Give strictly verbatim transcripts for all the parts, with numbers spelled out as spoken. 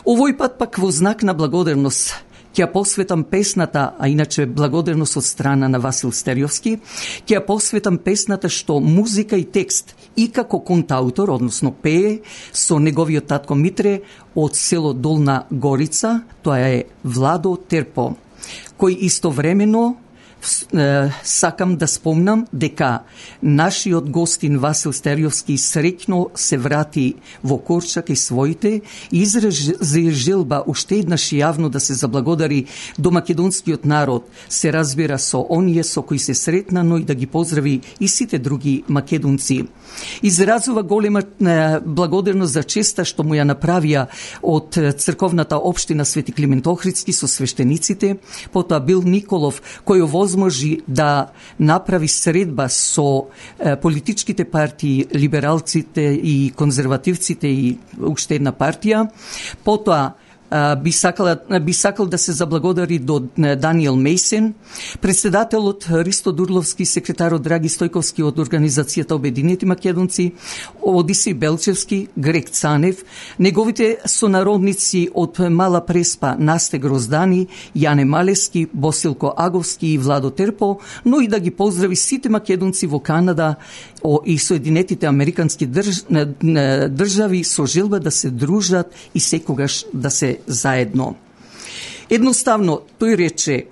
Овој пат пак во знак на благодарност ќе ја посветам песната, а иначе благодарност од страна на Васил Стериовски, ќе ја посветам песната што музика и текст и како контаутор, односно пее, со неговиот татко Митре од село Долна Горица, тоа е Владо Терпо, кој истовремено сакам да спомнам дека нашиот гостин Васил Стериовски среќно се врати во Корчак и своите и изрази желба уште еднаш јавно да се заблагодари до македонскиот народ, се разбира со оние со кои се сретна, но и да ги поздрави и сите други македонци. Изразува голема благодарност за честа што му ја направија од црковната општина Свети Климент Охридски со свештениците, потоа Бил Николов кој возможи да направи средба со е, политичките партии, либералците и конзервативците и уште една партија. Потоа би сакал, би сакал да се заблагодари до Даниел Мейсен, председателот Ристо Дурловски, секретарот Драги Стојковски од Организацијата Обединети македонци, Одисеј Белчевски, Грег Цанев, неговите сонародници од Мала Преспа, Насте Гроздани, Јане Малески, Босилко Аговски и Владо Терпо, но и да ги поздрави сите македонци во Канада и Соединетите Американски држ... држави со желба да се дружат и секогаш да се заедно. Едноставно, тој рече,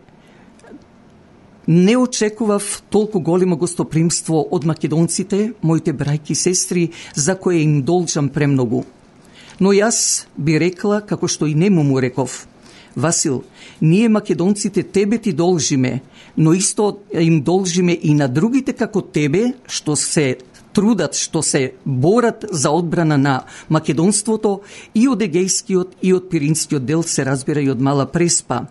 не очекував толку големо гостопримство од македонците, моите брајки и сестри, за кое им должам премногу. Но јас би рекла, како што и нему му реков, Васил, ние македонците тебе ти должиме, но исто им должиме и на другите како тебе, што се трудат, што се борат за одбрана на македонството и од егејскиот и од пиринскиот дел, се разбира и од Мала Преспа.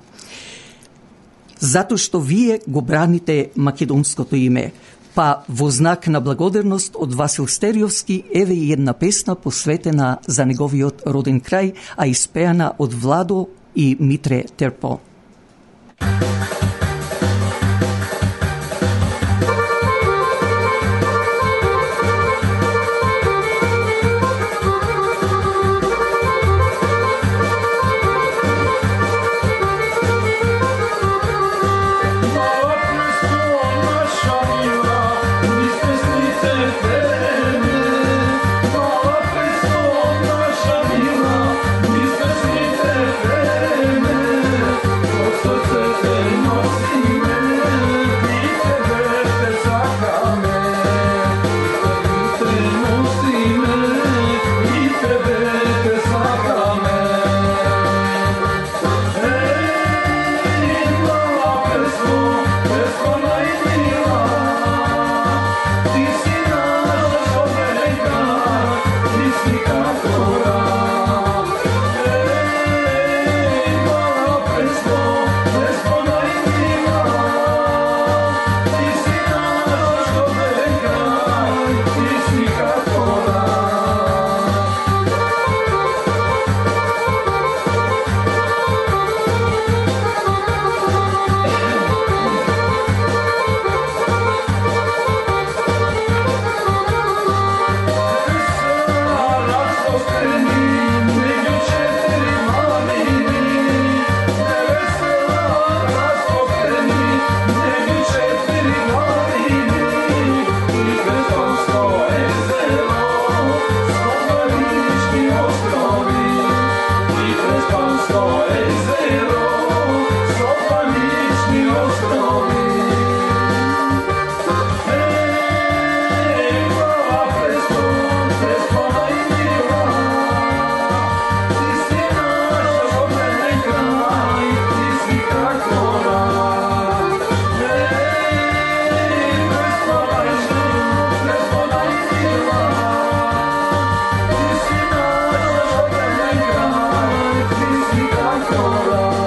Затоа што вие го браните македонското име. Па во знак на благодарност од Васил Стериовски еве и една песна посветена за неговиот роден крај, а испеана од Владо и Митре Терпо. Hvala.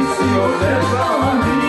si odešla mi